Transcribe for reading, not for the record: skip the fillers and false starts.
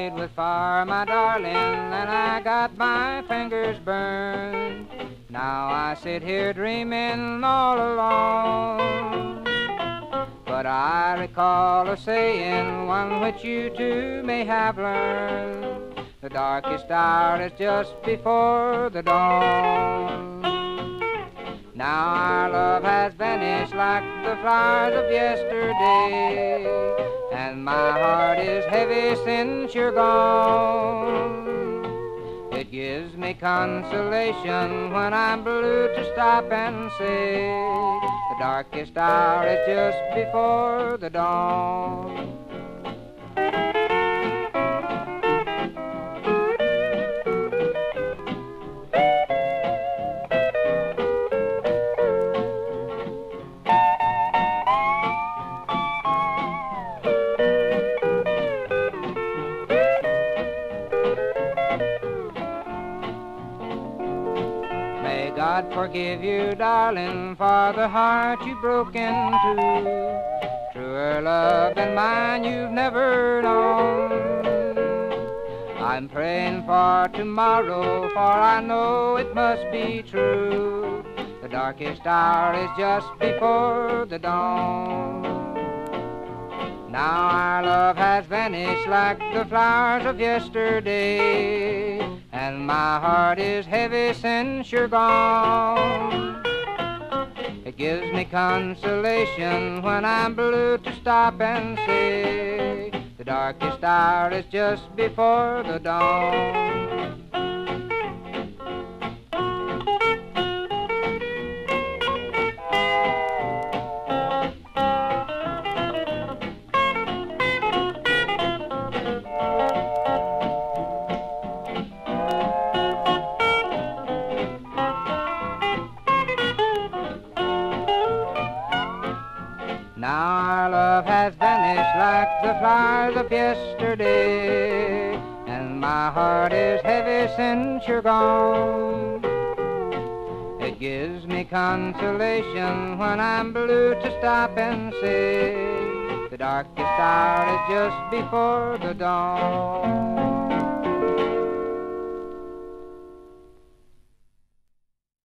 played with fire, my darling, and I got my fingers burned. Now I sit here dreaming all alone. But I recall a saying, one which you too may have learned: the darkest hour is just before the dawn. Now our love has vanished like the flowers of yesterday, and my heart is heavy since you're gone. It gives me consolation when I'm blue to stop and say, the darkest hour is just before the dawn. May God forgive you, darling, for the heart you broke into. Truer love than mine you've never known. I'm praying for tomorrow, for I know it must be true. The darkest hour is just before the dawn. Now our love has vanished like the flowers of yesterday, and my heart is heavy since you're gone. It gives me consolation when I'm blue to stop and say, the darkest hour is just before the dawn. Now our love has vanished like the flowers of yesterday, and my heart is heavy since you're gone. It gives me consolation when I'm blue to stop and say, the darkest hour is just before the dawn.